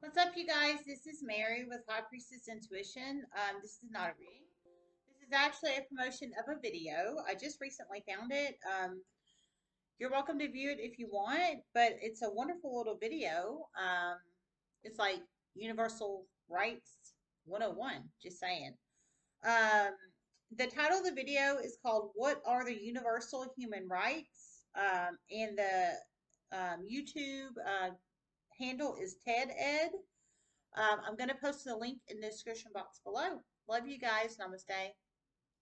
What's up, you guys? This is Mary with High Priestess Intuition. This is not a reading. This is actually a promotion of a video. I just recently found it. You're welcome to view it if you want, but it's a wonderful little video. It's like Universal Rights 101, just saying. Um, the title of the video is called "What Are the Universal Human Rights?" And the YouTube handle is TED Ed. I'm going to post the link in the description box below. Love you guys. Namaste.